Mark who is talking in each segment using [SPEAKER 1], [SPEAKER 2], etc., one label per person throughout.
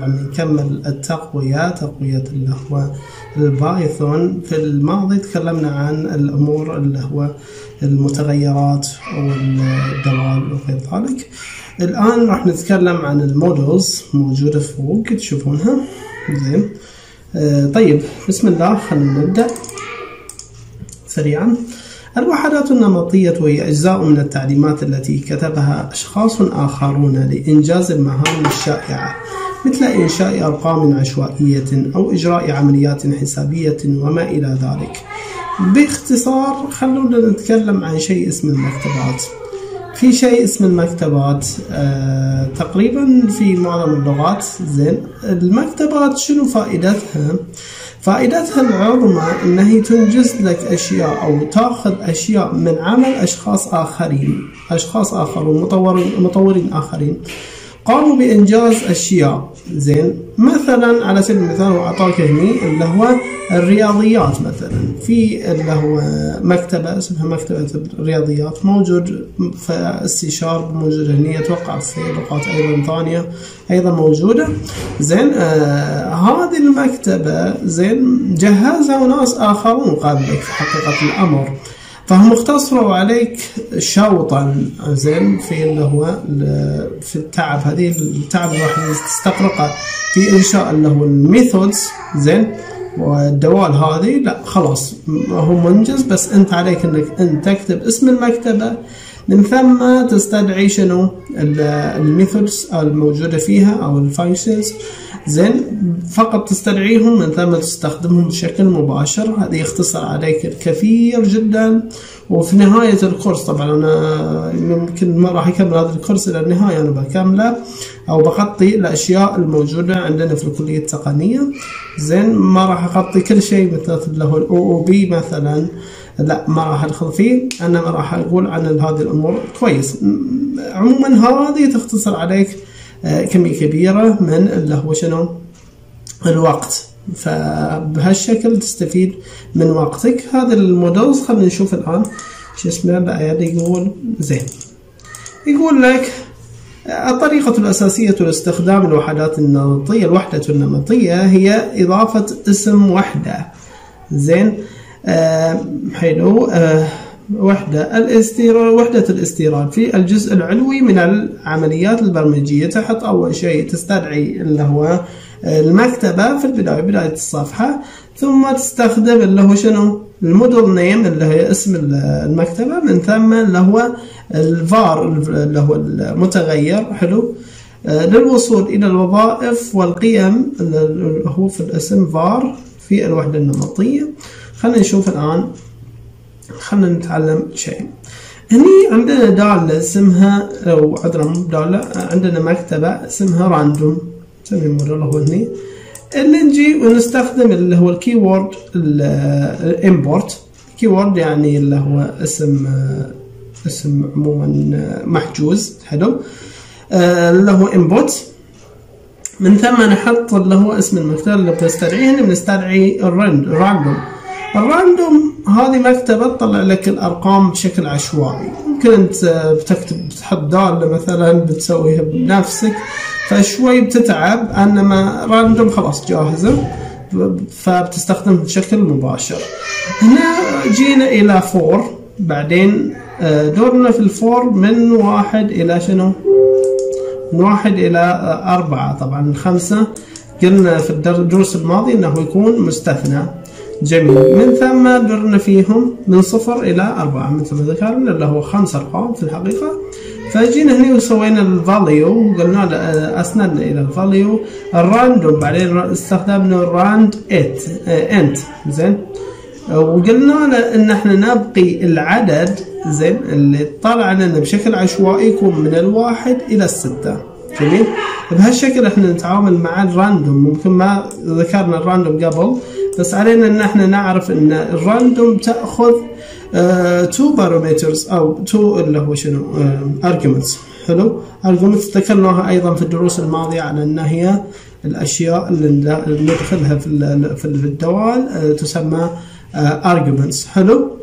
[SPEAKER 1] نكمل التقوية، تقوية اللي هو البايثون. في الماضي تكلمنا عن الأمور اللي هو المتغيرات والدوال وغير ذلك. الآن راح نتكلم عن المودلز، موجودة فوق تشوفونها. زين، طيب بسم الله، خلينا نبدأ سريعا. الوحدات النمطية وهي أجزاء من التعليمات التي كتبها أشخاص آخرون لإنجاز المهام الشائعة، مثل إنشاء أرقام عشوائية أو إجراء عمليات حسابية وما إلى ذلك. باختصار خلونا نتكلم عن شيء اسمه المكتبات. في شيء اسمه المكتبات تقريبا في معظم اللغات. زين، المكتبات شنو فائدتها؟ فائدتها العظمى انها تنجز لك اشياء او تاخذ اشياء من عمل اشخاص اخرون مطورين اخرين قاموا بانجاز اشياء. زين، مثلا على سبيل المثال اعطاك هني اللي هو الرياضيات، مثلا في اللي هو مكتبه اسمها مكتبه الرياضيات، موجود في السي شارب، موجود هني اتوقع في لغات ايضا ثانيه ايضا موجوده. زين، هذه المكتبه زين جهزها ناس اخرون قبلك في حقيقه الامر، فهم اختصروا عليك شوطا. زين، في اللي هو في التعب، هذه التعب اللي راح تستغرقه في انشاء اللي هو الميثودز. زين، والدوال هذه لا خلاص هو منجز، بس انت عليك انك انت تكتب اسم المكتبه، من ثم تستدعي شنو الميثودز الموجوده فيها او الفانكشنز. زين، فقط تستدعيهم من ثم تستخدمهم بشكل مباشر. هذا يختصر عليك الكثير جدا. وفي نهاية الكورس طبعا أنا يمكن ما راح أكمل هذا الكورس إلى النهاية، أنا بكمله أو بغطي الأشياء الموجودة عندنا في الكلية التقنية. زين، ما راح أغطي كل شيء مثل اللي هو OOP مثلا، لا ما راح أدخل فيه، أنا ما راح أقول عن هذه الأمور. كويس، عموما هذه تختصر عليك كمية كبيرة من اللي هو شنو الوقت، فبهالشكل تستفيد من وقتك. هذا المودلز خلينا نشوف الآن شو اسمه بعد. يقول زين، يقول لك الطريقة الأساسية لاستخدام الوحدات النمطية. الوحدة النمطية هي إضافة اسم وحدة. زين، حلو. وحدة الاستيراد في الجزء العلوي من العمليات البرمجية. تحط أول شيء تستدعي اللي هو المكتبة في بداية الصفحة، ثم تستخدم اللي هو شنو الموديل نيم اللي هي اسم المكتبة، من ثم اللي هو الفار اللي هو المتغير. حلو، للوصول إلى الوظائف والقيم اللي هو في الاسم فار في الوحدة النمطية. خلينا نشوف الآن، خلينا نتعلم شيء. هني عندنا دالة اسمها، أو عذرا دالة، عندنا مكتبة اسمها راندوم، نسميه موديل هو هني. اللي نجي ونستخدم اللي هو الكيورد الامبورت. كيورد يعني اللي هو اسم عموما محجوز. حلو، اللي هو انبوت، من ثم نحط اللي هو اسم المكتبة اللي بنستدعيه. بنستدعي الراندوم. الراندوم هذه مكتبة تطلع لك الأرقام بشكل عشوائي. ممكن أنت بتكتب تحط دالة مثلا بتسويها بنفسك فشوي بتتعب، انما راندوم خلاص جاهزة فبتستخدم بشكل مباشر. هنا جينا إلى فور، بعدين دورنا في الفور من 1 إلى شنو؟ من 1 إلى 4. طبعا 5 قلنا في الدروس الماضية أنه يكون مستثنى. جميل، من ثم درنا فيهم من 0 إلى 4 مثل ما ذكرنا اللي هو 5 أرقام في الحقيقة. فجينا هنا وسوينا الفاليو، قلنا أسندنا إلى الفاليو الراندوم، بعدين استخدمنا الراند انت. زين، وقلنا له إن احنا نبقي العدد زين اللي طلع لنا بشكل عشوائي يكون من 1 إلى 6. جميل، بهالشكل احنا نتعامل مع الراندوم. ممكن ما ذكرنا الراندوم قبل، بس علينا ان احنا نعرف ان الراندوم تاخذ 2 بارامترز او 2 اللي هو شنو arguments. حلو، arguments ذكرناها ايضا في الدروس الماضيه على ان هي الاشياء اللي ندخلها في الدوال تسمى arguments. حلو،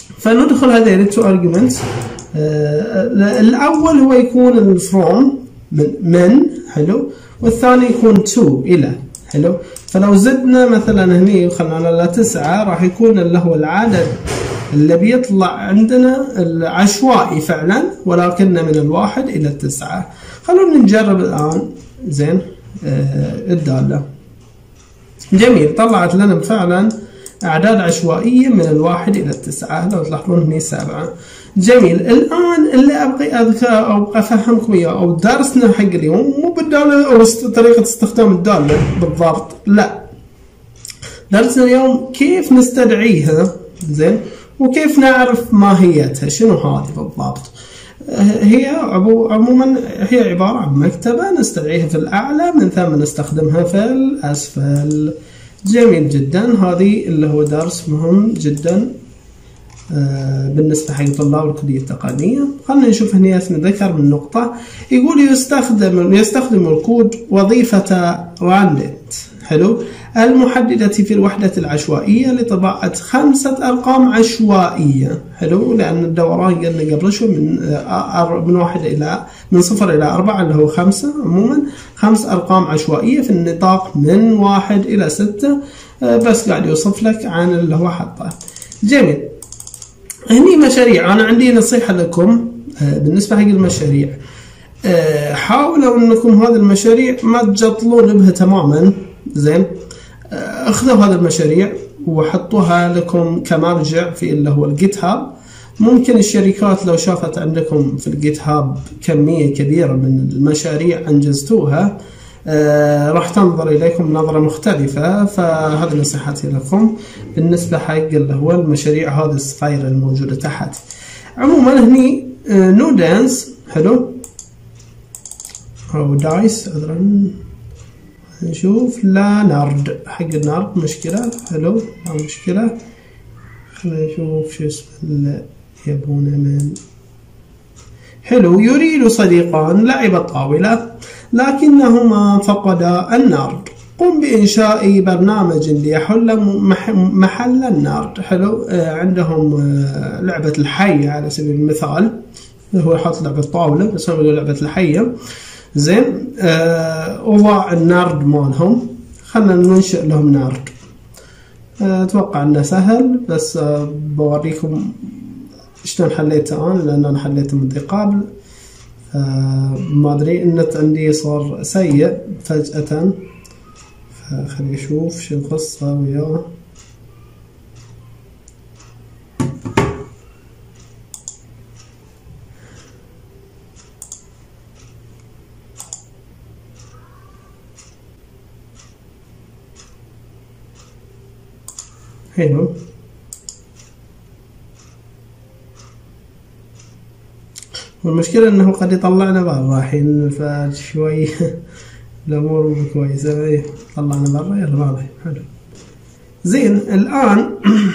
[SPEAKER 1] فندخل هذين 2 arguments. الاول هو يكون الفروم، من حلو، والثاني يكون to إلى حلو. فلو زدنا مثلا هني وخلنا له 9 راح يكون اللي هو العدد اللي بيطلع عندنا العشوائي فعلا، ولكنه من 1 إلى 9. خلونا نجرب الآن. زين الدالة جميل، طلعت لنا فعلا أعداد عشوائية من 1 إلى 9. لو تلاحظون هني 7. جميل. الآن اللي أبغي أذكره أو أفهمكم إياه أو درسنا حق اليوم مو بالدالة أو طريقة استخدام الدالة بالضبط، لا، درسنا اليوم كيف نستدعيها. زين، وكيف نعرف ماهيتها شنو هذه بالضبط. هي عموما هي عبارة عن مكتبة نستدعيها في الأعلى، من ثم نستخدمها في الأسفل. جميل جدا. هذه اللي هو درس مهم جدا بالنسبة حق طلاب الكلية التقنية. خلينا نشوف هنا اسم ذكر من نقطة. يقول يستخدم الكود وظيفة راندنت حلو المحددة في الوحدة العشوائية لطباعة 5 أرقام عشوائية حلو، لأن الدوران قلنا قبل شوي من 0 إلى 4 اللي هو 5. عموما 5 أرقام عشوائية في النطاق من 1 إلى 6. بس قاعد يوصف لك عن اللي هو حطه. جميل. هني مشاريع. أنا عندي نصيحة لكم بالنسبة حق المشاريع، حاولوا أنكم هذه المشاريع ما تجطلون بها تماما. زين، اخذوا هذه المشاريع وحطوها لكم كمرجع في اللي هو الجيت هاب. ممكن الشركات لو شافت عندكم في الجيت هاب كمية كبيرة من المشاريع أنجزتوها راح تنظر إليكم نظرة مختلفة. فهذه نصيحتي لكم بالنسبة حق اللي هو المشاريع هذه الصغيرة الموجودة تحت. عموما هني نو دانس حلو أو دايس عذرا. نشوف لا نارد، حق النارد مشكلة حلو، لا مشكلة. خلينا نشوف شو اسمه اللي يبونه من حلو. يريد صديقان لعب الطاولة لكنهما فقدا النارد. قم بإنشاء برنامج ليحل محل النارد حلو. عندهم لعبة الحية على سبيل المثال، هو حط لعبة طاولة بس هو لعبة الحية. زين، وضع النارد مالهم. خلنا ننشئ لهم نارد. اتوقع انه سهل، بس بوريكم شلون حليته انا، لان انا حليته من قبل. ما ادري النت عندي صار سيء فجأة، فخلي اشوف شو القصة وياه. حلو. والمشكلة انه قد يطلعنا برا الحين، فشوي الامور مو كويسة. طلعنا برا، يلا برا. حلو. زين، الان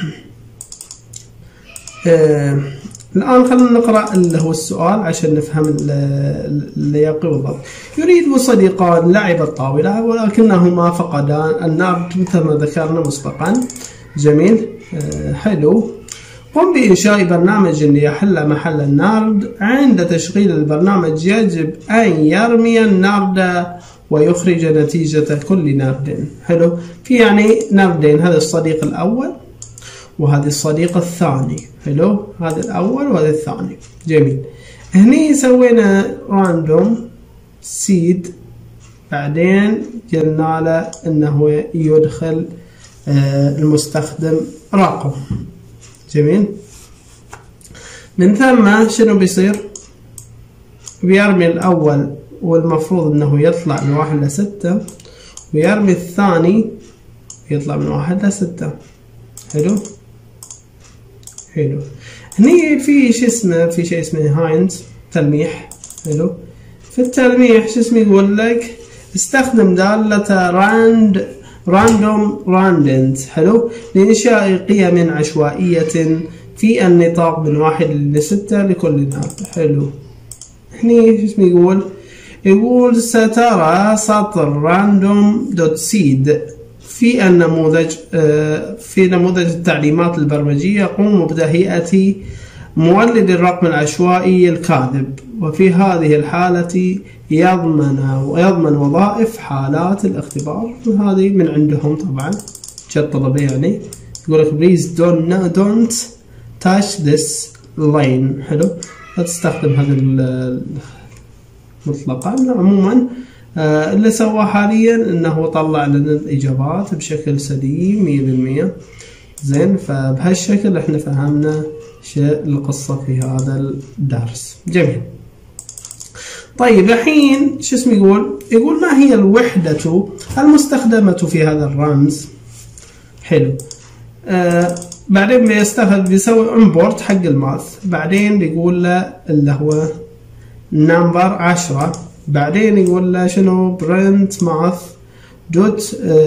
[SPEAKER 1] الآن خلينا نقرأ اللي هو السؤال عشان نفهم اللياقة بالضبط. يريد صديقان لعب الطاولة ولكنهما فقدا النارد مثل ما ذكرنا مسبقا. جميل. حلو. قم بإنشاء برنامج ليحل محل النارد. عند تشغيل البرنامج يجب أن يرمي النارد ويخرج نتيجة كل نارد. حلو. في يعني ناردين، هذا الصديق الأول وهذا الصديق الثاني. حلو، هذا الأول وهذا الثاني. جميل. هني سوينا راندوم سيد، بعدين قلنا له انه يدخل المستخدم رقم. جميل. من ثم شنو بيصير؟ بيرمي الأول والمفروض انه يطلع من 1 إلى 6، ويرمي الثاني يطلع من 1 إلى 6. حلو. حلو. هني في شيء اسمه هاينز تلميح. حلو. في التلميح شو اسمه يقول لك استخدم دالة راندوم راندنت حلو لإنشاء قيم عشوائية في النطاق من 1 إلى 6 لكل نارد. حلو. هني شو اسمه يقول سترى سطر راندوم دوت سيد في النموذج في نموذج التعليمات البرمجية. قوم بتهيئة مولد الرقم العشوائي الكاذب. وفي هذه الحالة يضمن وظائف حالات الاختبار. هذه من عندهم طبعا كالطلبة يعني. يقول لك please don't touch this line. حلو، لا تستخدم هذا مطلقا. عموما اللي سواه حاليا انه طلع لنا الاجابات بشكل سليم 100%. زين، فبهالشكل احنا فهمنا شيء القصة في هذا الدرس. جميل. طيب الحين شو اسمه يقول ما هي الوحدة المستخدمة في هذا الرمز. حلو. بعدين بيسوي امبورت حق الماث. بعدين بيقول له اللي هو نمبر 10. بعدين يقول له شنو برنت ماث دوت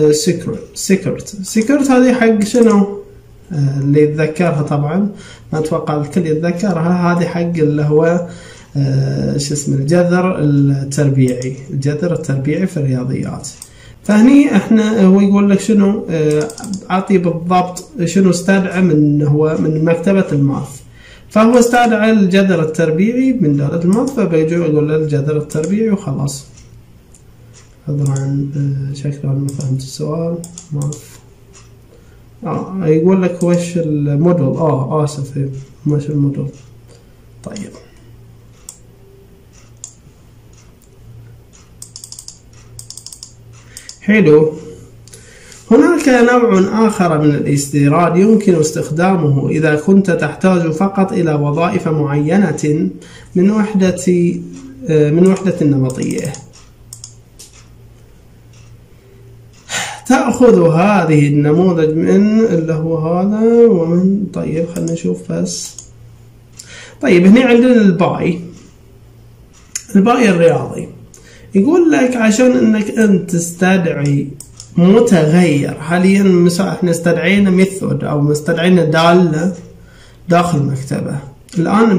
[SPEAKER 1] سيكرت. هذه حق شنو اللي يتذكرها طبعا، ما اتوقع الكل يتذكرها. هذه حق اللي هو شو اسمه الجذر التربيعي في الرياضيات. فهني احنا هو يقول لك شنو اعطي بالضبط شنو استدعى من مكتبة الماث. فهو استدعى الجذر التربيعي من دالة الماث، فبيجي يقول له الجذر التربيعي وخلاص. طبعا شكله ما فهمت السؤال. ماث يقول لك وش الموديل. اسف، وش الموديل. طيب حلو. هناك نوع آخر من الاستيراد يمكن استخدامه إذا كنت تحتاج فقط إلى وظائف معينة من وحدة النمطية. تأخذ هذه النموذج من اللي هو هذا ومن. طيب خلينا نشوف بس. طيب هنا عندنا الباي الرياضي. يقول لك عشان انك انت تستدعي متغير. حاليا مثلا احنا استدعينا ميثود او استدعينا دالة داخل مكتبة. الان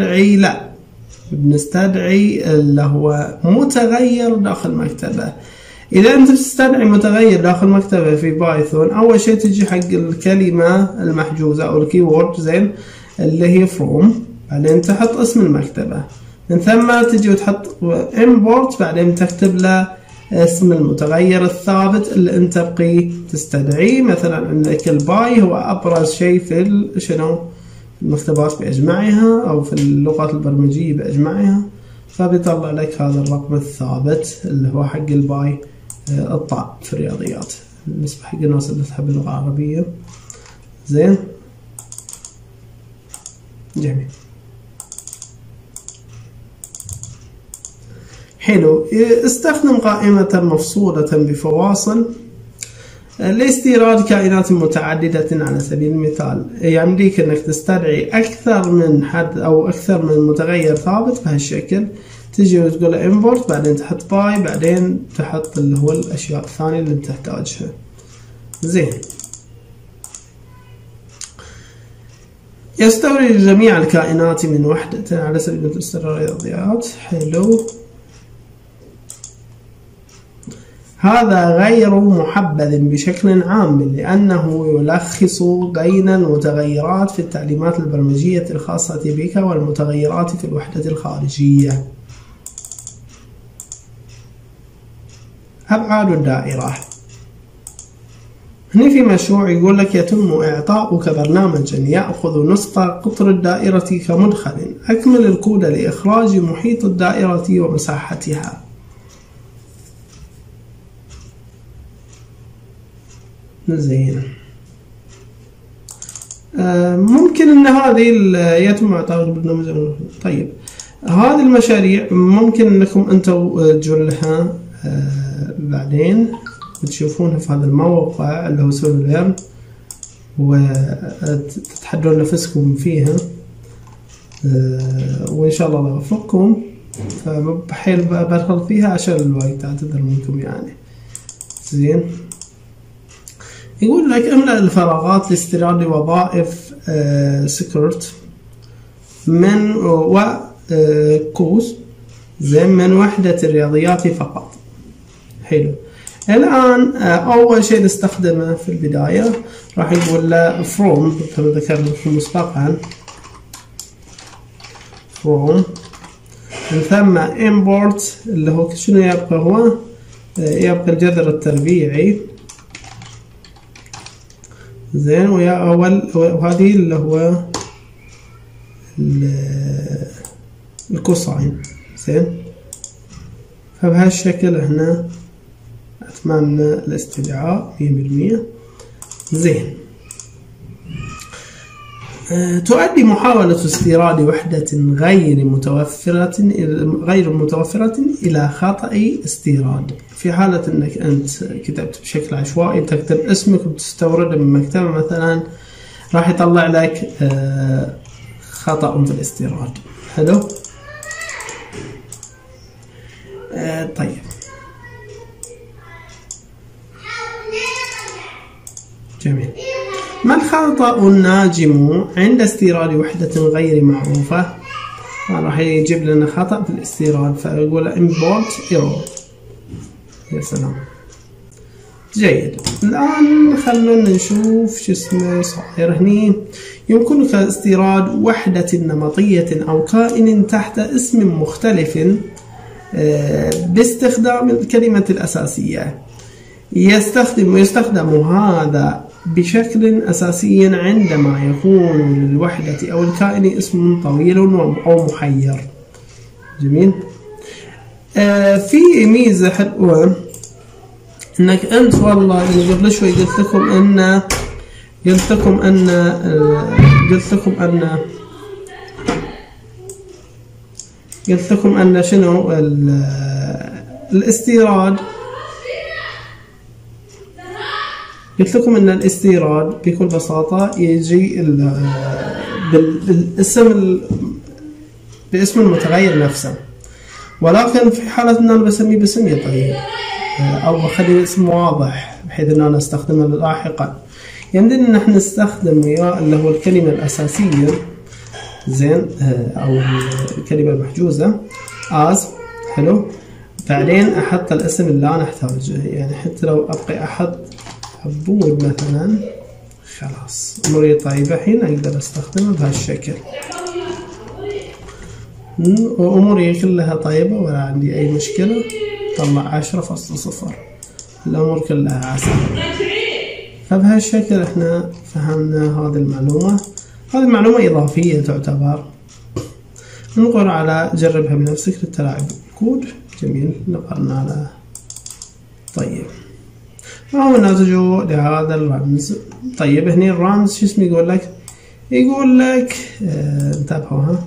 [SPEAKER 1] بنستدعي اللي هو متغير داخل مكتبة. اذا انت بتستدعي متغير داخل مكتبة في بايثون، اول شيء تجي حق الكلمة المحجوزة او الكيورد زين اللي هي from. بعدين تحط اسم المكتبة، من ثم تجي وتحط import. بعدين تكتب له اسم المتغير الثابت اللي انت تبقي تستدعيه. مثلا عندك الباي هو ابرز شيء في شنو المكتبات باجمعها او في اللغات البرمجية باجمعها، فبيطلع لك هذا الرقم الثابت اللي هو حق الباي الطاء في الرياضيات بالنسبة حق الناس اللي تحب اللغة العربية. زين، جميل. حلو. استخدم قائمة مفصولة بفواصل لاستيراد كائنات متعددة. على سبيل المثال يمديك انك تستدعي اكثر من حد او اكثر من متغير ثابت بهالشكل. تجي وتقول له import، بعدين تحط باي، بعدين تحط اللي هو الاشياء الثانية اللي تحتاجها. زين. يستورد جميع الكائنات من وحدة على سبيل الاستيراد الرياضيات. حلو. هذا غير محبذ بشكل عام لأنه يلخص بين المتغيرات في التعليمات البرمجية الخاصة بك والمتغيرات في الوحدة الخارجية. أبعاد الدائرة. هنا في مشروع يقول لك يتم إعطاؤك برنامجا يأخذ نصف قطر الدائرة كمدخل. أكمل الكود لإخراج محيط الدائرة ومساحتها. زين. ممكن ان هذه يتم اعطاء البرنامج. طيب هذه المشاريع ممكن انكم انتم تجون لها بعدين وتشوفونها في هذا الموقع اللي هو سولفيرن وتتحدون نفسكم فيها، وان شاء الله يوفقكم. فبحيل بدخل فيها عشان الوقت، اعتذر منكم يعني. زين. يقول لك املأ الفراغات لاستيراد وظائف سكرت من وكوز زين من وحدة الرياضيات فقط. حلو. الآن أول شيء نستخدمه في البداية راح يقول له from كما ذكرنا مسبقا. from من ثم import اللي هو شنو يبقى؟ هو يبقى الجذر التربيعي، زين، وهذه اللي هو الكوساين، زين. فبهالشكل احنا اتممنا الاستدعاء 100%. زين. تؤدي محاولة استيراد وحدة غير متوفرة إلى خطأ استيراد. في حالة أنك أنت كتبت بشكل عشوائي، تكتب اسمك وتستورده من مكتبة مثلا، راح يطلع لك خطأ في الاستيراد. حلو. طيب، جميل. ما الخطأ الناجم عند استيراد وحدة غير معروفة؟ راح يجيب لنا خطأ في الاستيراد، فأقول import error. يا سلام، جيد. الآن خلونا نشوف شو اسمه صاير هني. يمكنك استيراد وحدة نمطية أو كائن تحت اسم مختلف باستخدام الكلمة الأساسية. يستخدم هذا بشكل أساسي عندما يكون للوحدة أو الكائن اسم طويل أو محير. جميل. في ميزة حلوة انك انت، والله يعني قبل شوي قلت لكم ان شنو الاستيراد. قلت لكم ان الاستيراد بكل بساطة يجي باسم المتغير نفسه، ولكن في حالة ان انا بسميه باسمي طيب، او بخلي اسم واضح بحيث ان انا استخدمه لاحقا، يمدينا ان احنا نستخدم وياه اللي هو الكلمة الاساسية، زين، او الكلمة المحجوزة as. حلو. بعدين احط الاسم اللي انا احتاجه، يعني حتى لو ابقي احط عبود مثلا، خلاص اموري طيبة، الحين اقدر استخدمه بهالشكل واموري كلها طيبة ولا عندي اي مشكلة. طلع 10.0، الامور كلها عسل. فبهالشكل احنا فهمنا هذه المعلومة. هذه المعلومة اضافية تعتبر. نقر على جربها بنفسك للتلاعب بالكود. جميل. نقرنا على طيب، ما هو الناتج لهذا الرمز؟ طيب هني الرمز شو اسمه يقول لك انتبهوا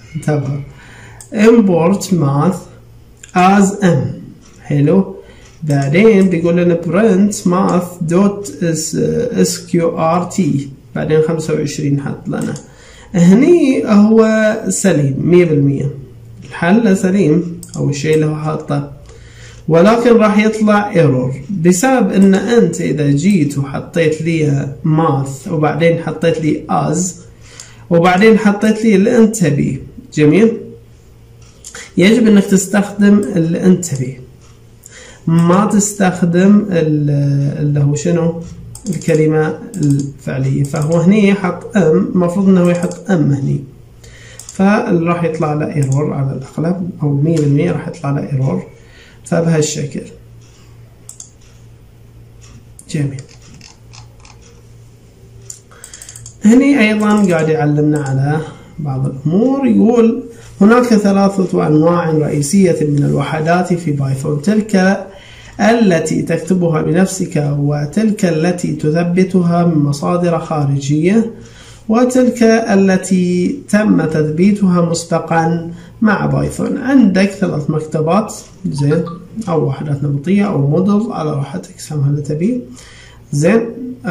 [SPEAKER 1] import math as m. حلو. بعدين بيقول لنا print math dot sqrt، بعدين 25 حط لنا. هني هو سليم 100%، الحل سليم او الشيء اللي هو حاطه، ولكن راح يطلع ايرور بسبب ان انت اذا جيت وحطيت لي ماث وبعدين حطيت لي از وبعدين حطيت لي اللي انت تبيه. جميل. يجب انك تستخدم اللي انت تبيه، ما تستخدم اللي هو شنو الكلمة الفعلية. فهو هني حط ام، المفروض انه يحط ام هني، فراح يطلع له ايرور على الاغلب، او 100% راح يطلع له ايرور. فبهالشكل. جميل. هني ايضا قاعد يعلمنا على بعض الامور. يقول هناك 3 انواع رئيسية من الوحدات في بايثون، تلك التي تكتبها بنفسك، وتلك التي تثبتها من مصادر خارجية، وتلك التي تم تثبيتها مسبقا مع بايثون. عندك 3 مكتبات، زين، او وحدات نمطية او موديل على راحتك، سمها اللي تبيه. زين.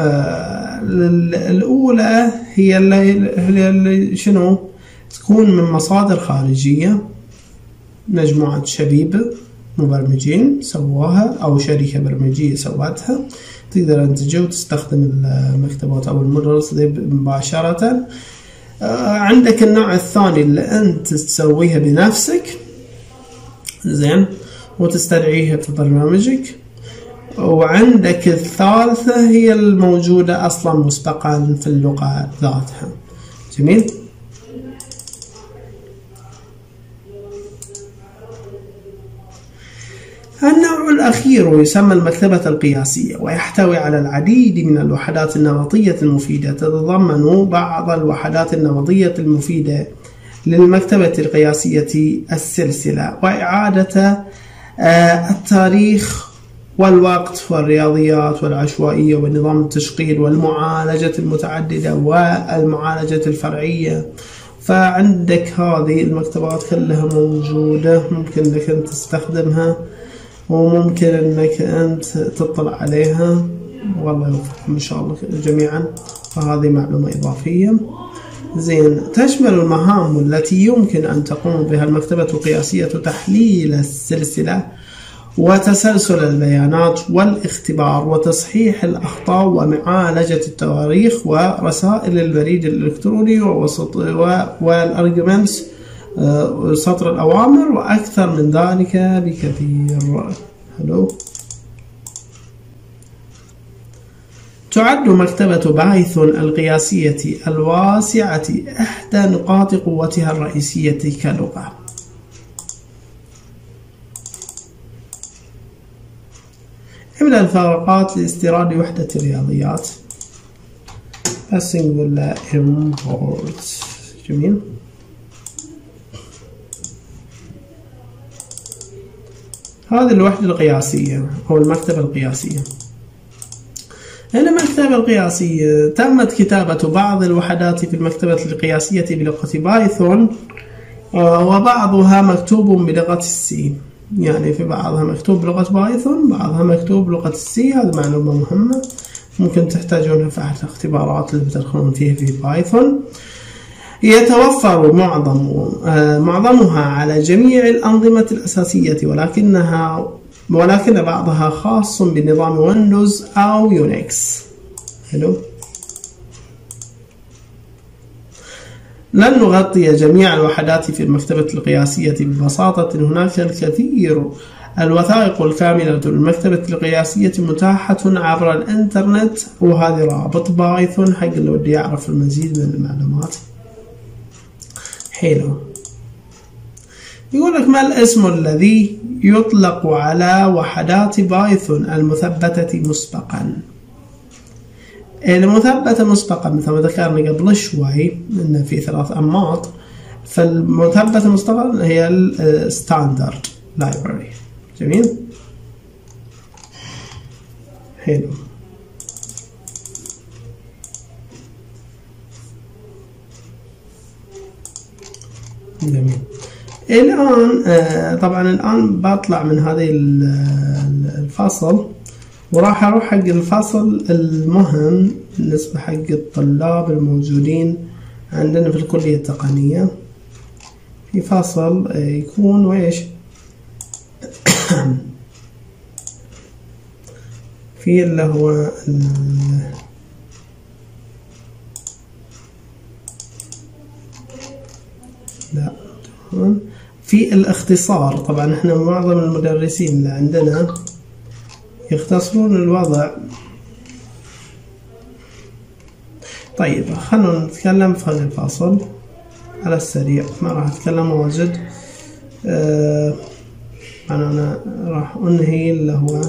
[SPEAKER 1] الاولى هي اللي شنو تكون من مصادر خارجية، مجموعة شبيبة مبرمجين سووها او شركة برمجية سوتها، تقدر انت تجي وتستخدم المكتبات او المودلز دي مباشرة. عندك النوع الثاني اللي انت تسويها بنفسك، زين، وتستدعيها في برنامجك. وعندك الثالثة هي الموجودة اصلا مسبقا في اللغة ذاتها. جميل. النوع الأخير يسمى المكتبة القياسية، ويحتوي على العديد من الوحدات النمطية المفيدة. تتضمن بعض الوحدات النمطية المفيدة للمكتبة القياسية السلسلة، وإعادة التاريخ والوقت والرياضيات والعشوائية ونظام التشغيل والمعالجة المتعددة والمعالجة الفرعية. فعندك هذه المكتبات كلها موجودة، ممكن انك انت تستخدمها وممكن انك انت تطلع عليها، والله يوفقكم ان شاء الله جميعا. فهذه معلومة اضافية. زين، تشمل المهام التي يمكن ان تقوم بها المكتبة القياسية تحليل السلسلة وتسلسل البيانات والاختبار وتصحيح الأخطاء ومعالجة التواريخ ورسائل البريد الإلكتروني والأرجمنتس، سطر الأوامر، وأكثر من ذلك بكثير. حلو. تعد مكتبة بايثون القياسية الواسعة إحدى نقاط قوتها الرئيسية كلغة. من الفارقات لاستيراد وحدة الرياضيات passing ولا import. جميل. هذه الوحدة القياسية أو المكتبة القياسية. المكتبة القياسية تمت كتابة بعض الوحدات في المكتبة القياسية بلغة بايثون، وبعضها مكتوب بلغة السي. يعني في بعضها مكتوب بلغة بايثون، بعضها مكتوب بلغة السي. هذه معلومة مهمة ممكن تحتاجونها في أحد الاختبارات اللي بتدخلون فيها في بايثون. يتوفر معظمها على جميع الأنظمة الأساسية، ولكن بعضها خاص بنظام ويندوز أو يونكس. حلو. لن نغطي جميع الوحدات في المكتبة القياسية ببساطة. هناك الكثير. الوثائق الكاملة للمكتبة القياسية متاحة عبر الإنترنت، وهذه رابط بايثون حق اللي ودي يعرف المزيد من المعلومات. حلو. يقول لك ما الاسم الذي يطلق على وحدات بايثون المثبتة مسبقا؟ المثبتة مسبقا مثل ما ذكرنا قبل شوي إن في 3 أنماط. فالمثبتة مسبقا هي الستاندرد لايبراري. جميل. حلو. جميل. الآن طبعا الآن بطلع من هذه الفصل وراح أروح حق الفصل المهم بالنسبة حق الطلاب الموجودين عندنا في الكلية التقنية. في فصل يكون وإيش في اللي هو في الاختصار. طبعا احنا معظم المدرسين اللي عندنا يختصرون الوضع. طيب خلونا نتكلم في هذا الفصل على السريع، ما راح اتكلم واجد. انا راح انهي اللي هو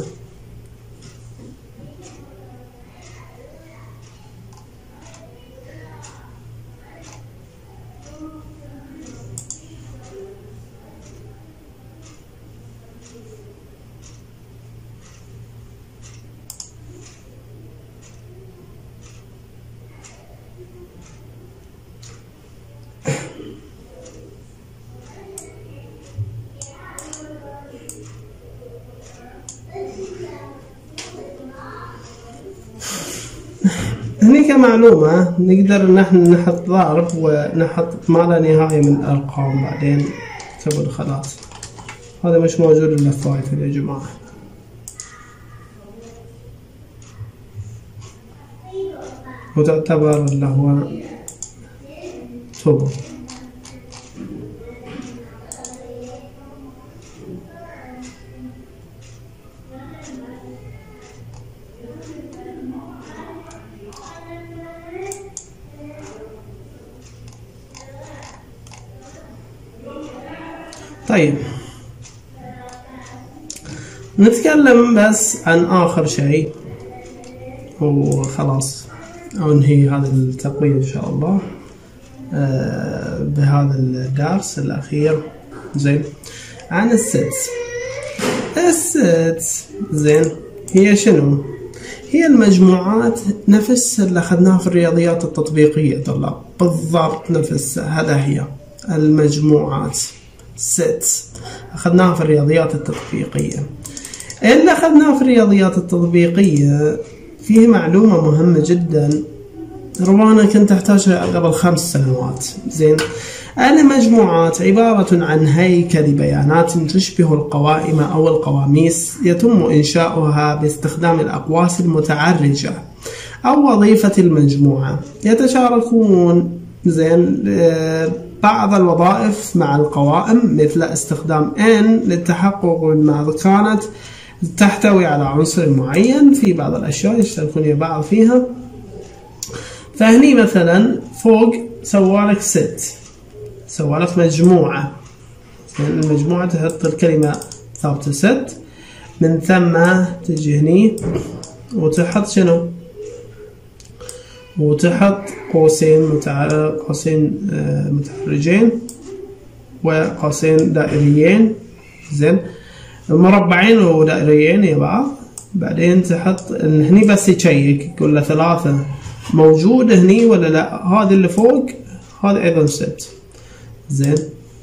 [SPEAKER 1] هني كمعلومة نقدر نحن نحط ضرب ونحط ما لا نهاية من الأرقام بعدين تسوي خلاص. هذا مش موجود إلا في بايثون يا جماعة. وتعتبر اللي هو توبو. طيب نتكلم بس عن آخر شيء وخلاص أنهي هذا التقوية إن شاء الله بهذا الدرس الأخير. زين، عن السيتس. السيتس زين هي شنو؟ هي المجموعات نفس اللي أخذناها في الرياضيات التطبيقية طلاب، بالضبط نفس هذا هي المجموعات سيتس أخذناها في الرياضيات التطبيقية. اللي أخذناه في الرياضيات التطبيقية فيه معلومة مهمة جدا ربما كنت أحتاجها قبل 5 سنوات. زين، المجموعات عبارة عن هيكل بيانات تشبه القوائم أو القواميس يتم إنشاؤها باستخدام الأقواس المتعرجة أو وظيفة المجموعة. يتشاركون زين بعض الوظائف مع القوائم مثل استخدام N للتحقق مما كانت تحتوي على عنصر معين. في بعض الأشياء يشتركون بعض فيها. فهني مثلا فوق سوالك ست، سوالك مجموعة. المجموعة تحط الكلمة ثابتة ست، من ثم تجي هني وتحط شنو؟ وتحط قوسين متحرجين وقوسين دائريين. زين، مربعين ودائريين يا بعض. بعدين تحط هني بس يشيك يقول له 3 موجود هني ولا لا. هذا اللي فوق هذا ايضا ست. زين،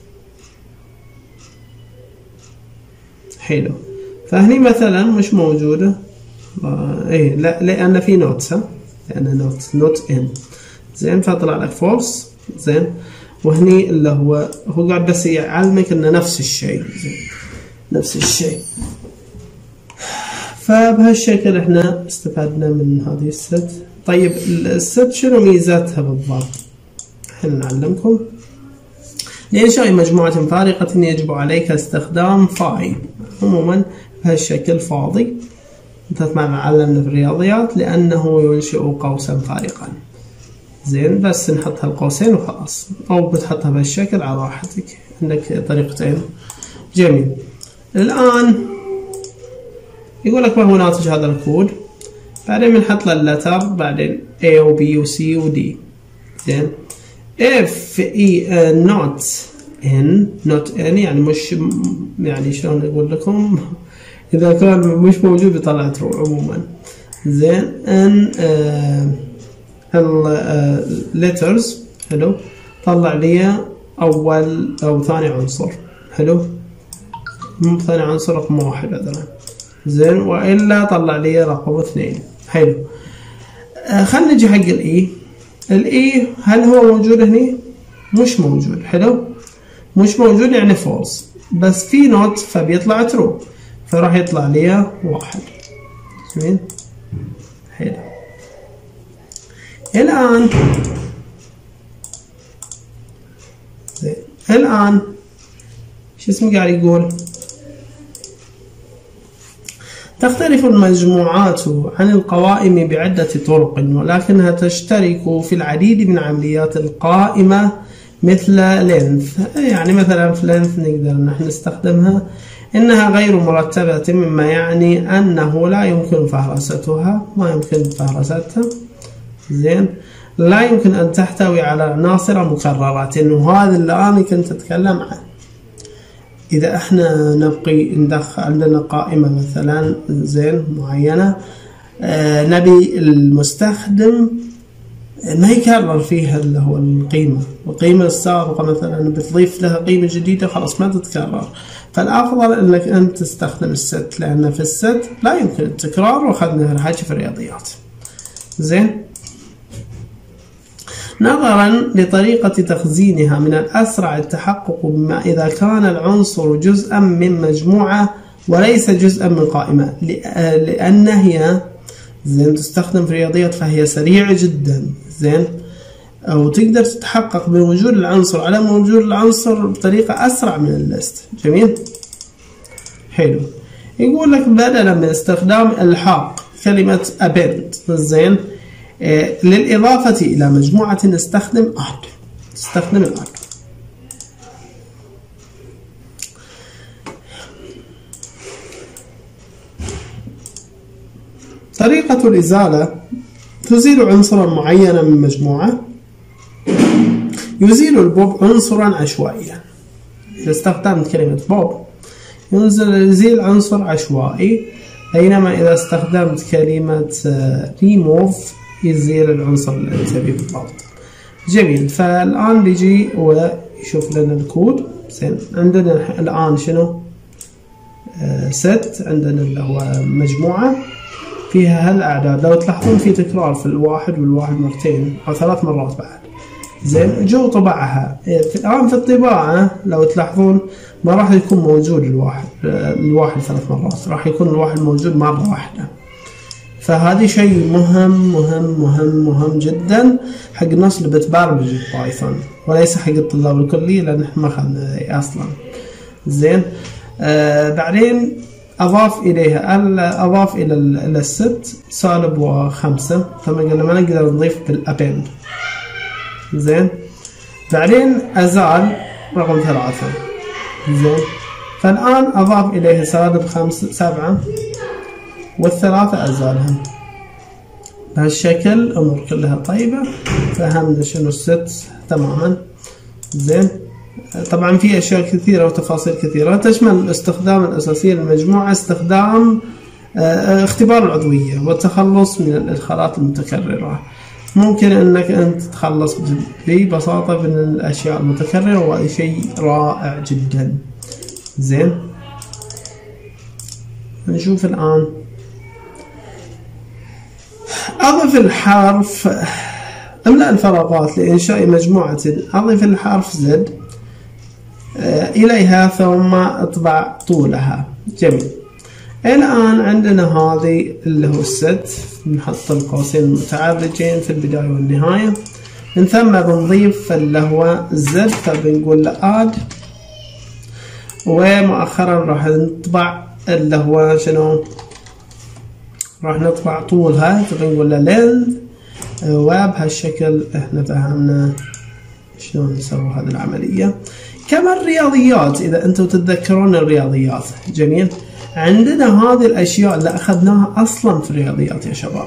[SPEAKER 1] حلو. فهني مثلا مش موجوده ايه، لا لان في نوت، لان نوت ان. زين، فطلع لك فولس. زين، وهني اللي هو قاعد بس يعلمك انه نفس الشيء. زين، نفس الشيء. فبهالشكل احنا استفدنا من هذه الست. طيب الست شنو ميزاتها بالضبط؟ احنا نعلمكم. لإنشاء مجموعة فارقة يجب عليك استخدام فاي. عموما بهالشكل فاضي مثل ما علمنا في الرياضيات، لأنه ينشئ قوسا فارقا. زين، بس نحط هالقوسين وخلاص، أو بتحطها بهالشكل على راحتك، عندك طريقتين. جميل. الآن يقول لك ما هو ناتج هذا الكود. بعدين بنحط له اللتر، بعدين A و B و C و D. زين، if not n يعني مش، يعني شلون اقول لكم، اذا كان مش موجود بيطلع ترو عموما. زين، ان letters حلو، طلع لي اول او ثاني عنصر. حلو، ثاني عنصر رقم 1 مثلا. زين، والا طلع لي رقم 2. حلو. خلينا نجي حق الاي. الاي هل هو موجود هني؟ مش موجود. حلو، مش موجود يعني فولس، بس في نوت فبيطلع ترو، فراح يطلع لي 1. جميل. حلو. الآن شو اسمه قاعد يقول؟ تختلف المجموعات عن القوائم بعدة طرق، ولكنها تشترك في العديد من عمليات القائمة مثل length. يعني مثلا في length نقدر نحن نستخدمها إنها غير مرتبة، مما يعني أنه لا يمكن فهرستها، ما يمكن فهرستها. زين، لا يمكن أن تحتوي على عناصر مكررة، وهذا اللي أنا كنت أتكلم عنه. إذا احنا نبقي ندخل عندنا قائمة مثلا زين معينة، نبي المستخدم ما يكرر فيها اللي هو القيمة السابقة، مثلا بتضيف لها قيمة جديدة خلاص ما تتكرر. فالأفضل أنك أنت تستخدم الست، لأن في الست لا يمكن التكرار، وأخذنا الحكي في الرياضيات. زين، نظرا لطريقة تخزينها من الأسرع التحقق بما إذا كان العنصر جزءا من مجموعة وليس جزءا من قائمة، لأن هي زين تستخدم في الرياضيات، فهي سريعة جدا. زين، أو تقدر تتحقق بوجود العنصر على وجود العنصر بطريقة أسرع من الليست. جميل. حلو. يقول لك بدلا من استخدام الحاق كلمة append زين للإضافة إلى مجموعة نستخدم add. تستخدم الadd. طريقة الإزالة: تزيل عنصرا معينا من مجموعة. يزيل البوب عنصرا عشوائيا. إذا استخدمت كلمة بوب يزيل عنصر عشوائي، بينما إذا استخدمت كلمة ريموف يزيل العنصر اللي أنت تبيه بالضبط. جميل. فالآن بيجي ويشوف لنا الكود. زين، عندنا الآن شنو؟ ست، عندنا اللي هو مجموعة فيها هالأعداد. لو تلاحظون في تكرار في الواحد والواحد مرتين أو 3 مرات بعد. زين، جو طبعها. الآن في الطباعة لو تلاحظون ما راح يكون موجود الواحد 3 مرات، راح يكون الواحد موجود مرة واحدة. فهذا شيء مهم مهم مهم مهم جدا حق الناس اللي بتبرمج بايثون، وليس حق الطلاب الكلي لأن احنا ما أخذنا أصلا. زين، بعدين أضاف إلى الست -5، كما قلنا ما نقدر نضيف بالأبند. زين، بعدين أزال رقم 3. زين، فالآن أضاف إليه -7 والثلاثة أزالها. بهالشكل الأمور كلها طيبة، فهمنا شنو الست تماما. زين، طبعا في أشياء كثيرة وتفاصيل كثيرة. تشمل الاستخدام الأساسي للمجموعة استخدام اختبار العضوية والتخلص من الإدخالات المتكررة. ممكن أنك أنت تتخلص ببساطة من الأشياء المتكررة، وهذا شيء رائع جدا. زين، نشوف الآن. أضف الحرف، املأ الفراغات لإنشاء مجموعة. أضف الحرف زد إليها ثم اطبع طولها. جميل. الآن عندنا هذه اللي هو الست، نحط القوسين المتعرجين في البداية والنهاية. من ثم بنضيف اللي هو الزد، فبنقول له add، ومؤخرا راح نطبع اللي هو شنو؟ راح نطبع طولها، فبنقول له length. وبهالشكل احنا فهمنا شلون نسوي هذه العملية. كما الرياضيات، إذا أنتم تتذكرون الرياضيات، جميل، عندنا هذه الأشياء اللي أخذناها أصلا في الرياضيات يا شباب.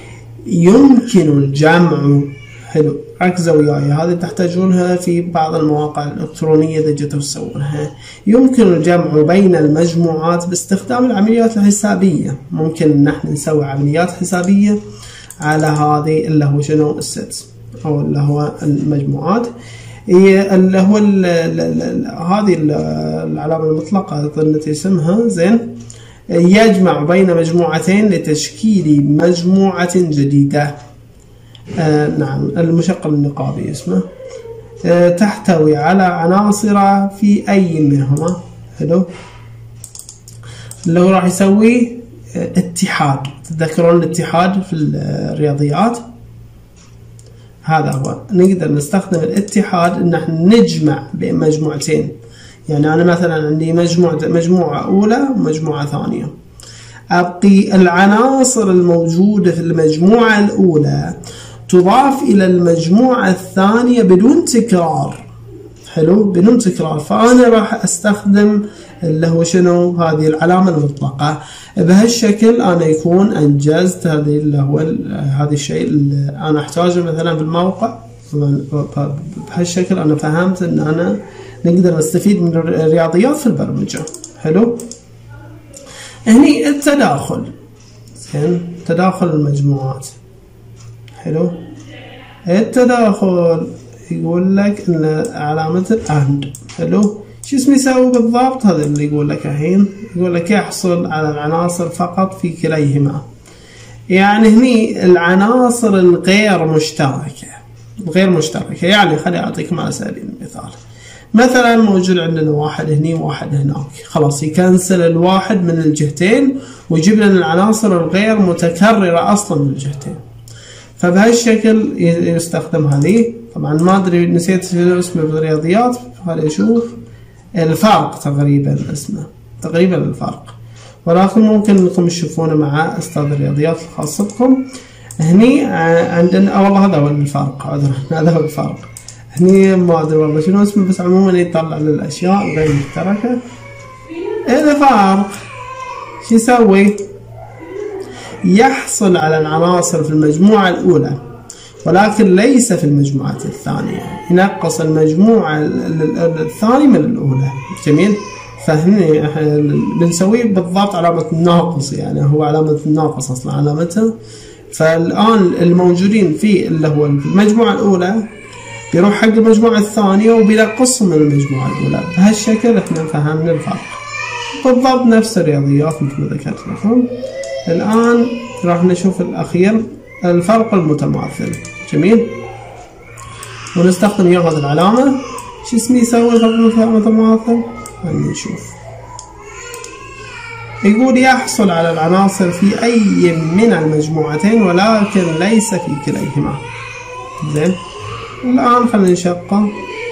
[SPEAKER 1] يمكن الجمع، حلو، ركزوا وياي، هذه تحتاجونها في بعض المواقع الإلكترونية إذا جيتوا تسوونها. يمكن الجمع بين المجموعات باستخدام العمليات الحسابية. ممكن نحن نسوي عمليات حسابية على هذه اللي هو شنو الست، أو اللي هو المجموعات. اللي هو هذه العلامة المطلقة ظنيت اسمها. زين، يجمع بين مجموعتين لتشكيل مجموعة جديدة. نعم، المشغل النقابي اسمه. تحتوي على عناصر في أي منهما. حلو، اللي هو راح يسوي اتحاد. تذكرون الاتحاد في الرياضيات؟ هذا هو. نقدر نستخدم الاتحاد ان احنا نجمع بين مجموعتين. يعني انا مثلا عندي مجموعة اولى ومجموعة ثانية، ابقي العناصر الموجودة في المجموعة الاولى تضاف الى المجموعة الثانية بدون تكرار. حلو، بدون تكرار. فانا راح استخدم اللي هو شنو؟ هذه العلامة المطلقة. بهالشكل انا يكون انجزت هذه اللي هو هذا الشيء اللي انا احتاجه مثلا في الموقع. بهالشكل انا فهمت ان انا نقدر نستفيد من الرياضيات في البرمجة. حلو، هني التداخل. زين، تداخل المجموعات. حلو، التداخل يقول لك ان علامة الاند. حلو، شو اسمه يسوي بالضبط؟ هذا اللي يقول لك الحين. يقول لك يحصل على العناصر فقط في كليهما. يعني هني العناصر الغير مشتركة. يعني خليني أعطيكم على سبيل المثال. مثلا موجود عندنا واحد هني وواحد هناك، خلاص يكنسل الواحد من الجهتين ويجيب لنا العناصر الغير متكررة أصلا من الجهتين. فبهالشكل يستخدم هذه. طبعا ما أدري، نسيت اسمه بالرياضيات. خليني أشوف الفرق، تقريبا اسمه تقريبا الفرق، ولكن ممكن انكم تشوفونه مع استاذ الرياضيات الخاص بكم. هني عندنا والله هذا هو الفرق. هذا هو الفرق. هني ما ادري والله شنو اسمه، بس عموما يطلع للاشياء غير مشتركه. اذا فرق شو يسوي؟ يحصل على العناصر في المجموعة الأولى ولكن ليس في المجموعة الثانية، ينقص المجموعة الثانية من الأولى. جميل. فهني بنسويه بالضبط علامة الناقص، يعني هو علامة الناقص أصلا علامتها. فالآن الموجودين في اللي هو المجموعة الأولى بيروح حق المجموعة الثانية وبينقصهم من المجموعة الأولى. بهالشكل احنا فهمنا الفرق بالضبط نفس الرياضيات مثل ما ذكرت لكم. الآن راح نشوف الأخير الفرق المتماثل. جميل. ونستخدم هذه العلامة. شو اسمه يسوي الفرق المتماثل؟ خلينا نشوف. يقول يحصل على العناصر في أي من المجموعتين ولكن ليس في كليهما. زين. الآن خلينا نشقه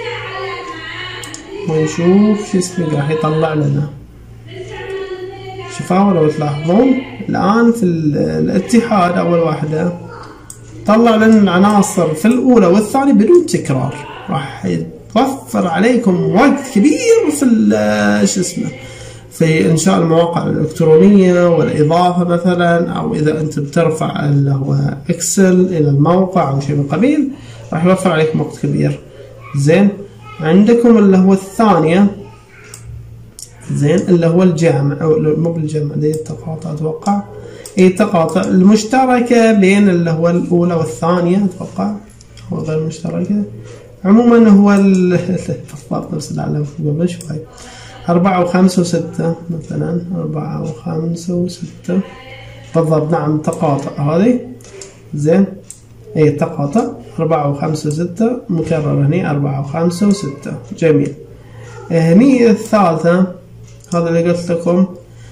[SPEAKER 1] ونشوف شو اسمه راح يطلع لنا. شوفوا لو تلاحظون الآن في الاتحاد أول واحدة طلع لنا العناصر في الأولى والثانية بدون تكرار، راح يوفر عليكم وقت كبير في شو اسمه في إنشاء المواقع الإلكترونية والإضافة مثلا، أو إذا أنت بترفع اللي هو إكسل إلى الموقع أو شيء من القبيل راح يوفر عليكم وقت كبير. زين. عندكم اللي هو الثانية، زين، اللي هو الجامع أو مو بالجامع دي التقاطع أتوقع، التقاطع المشتركة بين اللي هو الأولى والثانية أتوقع، هو غير مشتركة. عموما هو بالضبط نفس العلامة قبل شوي. 4 و5 و6 مثلا، 4 و5 و6 بالضبط. نعم تقاطع هذه. زين. اي تقاطع 4 و5 و6 مكرر هني 4 و5 و6. جميل. هني الثالثة هذا اللي قلت لكم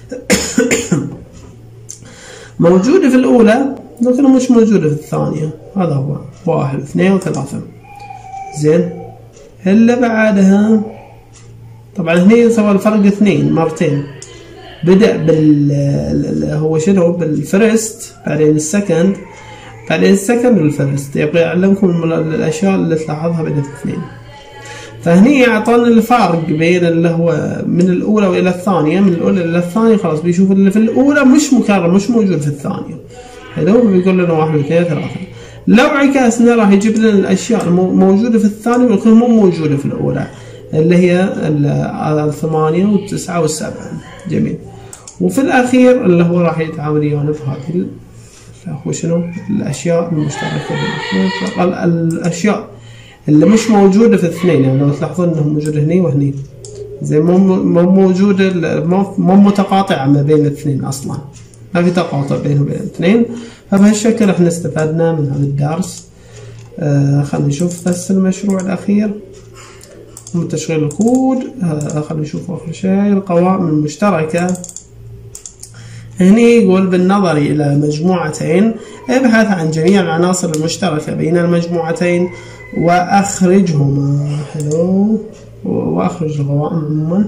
[SPEAKER 1] موجودة في الأولى لكن مش موجودة في الثانية. هذا هو 1 2 و3. زين. اللي بعدها طبعا هني سوى الفرق 2 مرتين. بدأ هو شنو بالفرست بعدين السكند بعدين السكند والفرست. يبغى يعلمكم الأشياء اللي تلاحظها بين الاثنين. فهني أعطانا الفرق بين اللي هو من الأولى وإلى الثانية، من الأولى إلى الثانية خلاص بيشوف اللي في الأولى مش مكرر مش موجود في الثانية. حلو. بيقول لنا 1 2 3. لو عكسنا راح يجيب لنا الأشياء الموجودة في الثانية والكل مو موجودة في الأولى، اللي هي 8 و9 و7. جميل. وفي الأخير اللي هو راح يتعامل ويانا بهذه هو شنو الأشياء المشتركة بين الأشياء اللي مش موجودة في الاثنين. يعني لو تلاحظون انهم موجودة هني وهني، زي مو موجودة مو متقاطعة ما بين الاثنين اصلا، ما في تقاطع بينهم وبين الاثنين. فبهالشكل احنا استفدنا من هذا الدرس. خلينا نشوف بس المشروع الاخير من تشغيل الكود. خلينا نشوف اخر شيء القوائم المشتركة. هني يقول بالنظر إلى مجموعتين ابحث عن جميع العناصر المشتركة بين المجموعتين وأخرجهما. حلو. وأخرج القوائم عموما.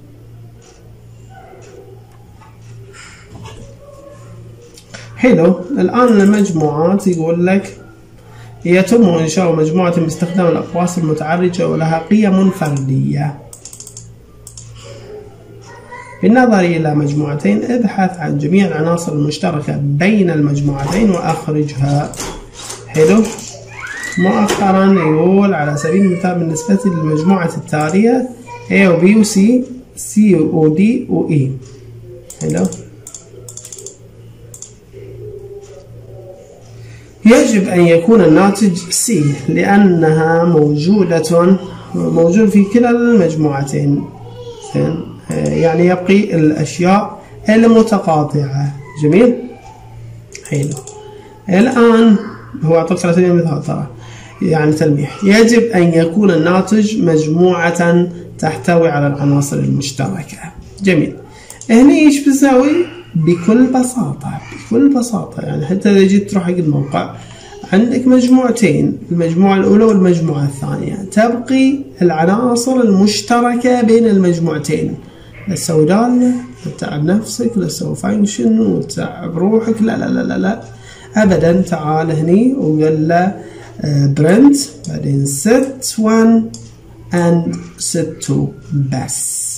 [SPEAKER 1] حلو. الآن المجموعات يقول لك يتم إنشاء مجموعة باستخدام الأقواس المتعرجة ولها قيم فردية. بالنظر إلى مجموعتين ابحث عن جميع العناصر المشتركة بين المجموعتين وأخرجها. حلو. مؤخرا يقول على سبيل المثال بالنسبة للمجموعة التالية A و B و C C و D و E. حلو. يجب أن يكون الناتج C لأنها موجود في كلا المجموعتين. يعني يبقي الأشياء المتقاطعة. جميل. حلو. الآن هو أعطاك على سبيل المثال ترى يعني تلميح. يجب أن يكون الناتج مجموعة تحتوي على العناصر المشتركة. جميل. هني ايش بسوي؟ بكل بساطة يعني حتى إذا جيت تروح حق الموقع عندك مجموعتين، المجموعة الأولى والمجموعة الثانية، تبقي العناصر المشتركة بين المجموعتين. لا تسوي دالة، لا تتعب نفسك، لا تسوي فانكشن وتتعب روحك، لا لا لا لا أبدا. تعال هني وقال له برنت بعدين set 1 and set 2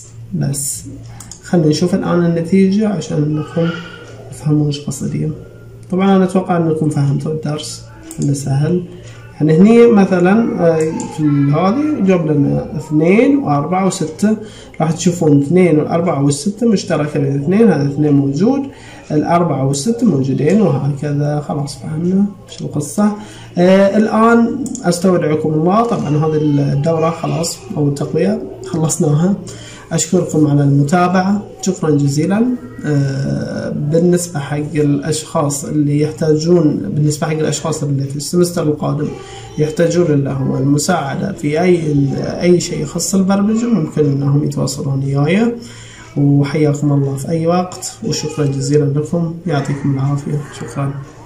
[SPEAKER 1] بس. خلينا نشوف الآن النتيجة عشان نفهموا ايش قصدي. طبعا أنا أتوقع أنكم فهمتوا الدرس إنه سهل. يعني هني مثلا في هذه جاب لنا 2 و4 و6، راح تشوفون 2 و4 و6 مشتركة للاثنين، هذا 2 موجود، 4 و6 موجودين، وهكذا. خلاص فهمنا شو القصة. الآن أستودعكم الله. طبعا هذه الدورة خلاص أو التقوية خلصناها. أشكركم على المتابعة، شكرا جزيلا. بالنسبة حق الأشخاص اللي يحتاجون، بالنسبة حق الأشخاص اللي في السمستر القادم يحتاجون لهم المساعدة في أي شيء يخص البرمجة، ممكن أنهم يتواصلون وياي. وحياكم الله في أي وقت، وشكرا جزيلا لكم، يعطيكم العافية. شكرا.